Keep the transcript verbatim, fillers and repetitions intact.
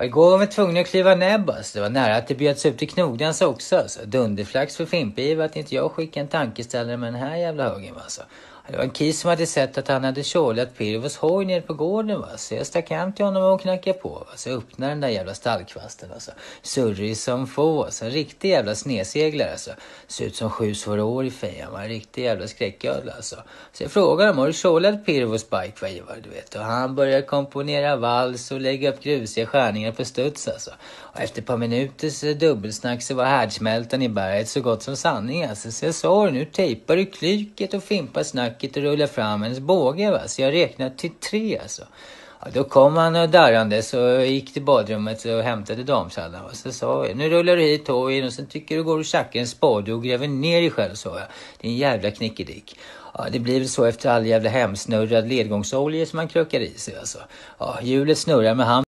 Och igår var vi tvungna att kliva näbb alltså. Det var nära att det bjöds ut i Knogdans också alltså. Dunderflax för Fimpiv att inte jag skickade en tankeställare med den här jävla högen alltså. Det var en kis som hade sett att han hade kjolat Pirvos hoj nere på gården va. Så jag stack hem till honom och knackade på va. Så jag öppnade den där jävla stallkvasten alltså. Surrig som få alltså. En riktig jävla sneseglare alltså. Ser ut som sju svåra år i fejan va. En riktig jävla skräcködla alltså. Så jag frågade honom, har du kjolat Pirvos bike va Ivar du vet. Och han började komponera vals och lägga upp grusiga skärningar på studs alltså. Och efter ett par minuters dubbelsnack så var härdsmältan i berget så gott som sanning alltså. Så jag sa nu tejpar du klyket och fimpar snacket och rullar fram hennes båge va. Så jag räknade till tre alltså. Ja, då kom han och darrande så gick till badrummet och hämtade damsallan. Så sa jag, nu rullar du hit hojen och sen tycker du går och tjackar en spade och gräver ner dig själv så jag. Det är en jävla knickedick. Ja, det blir väl så efter all jävla hemsnurrad ledgångsolja som man krökar i sig alltså. Ja, hjulet snurrar med hand.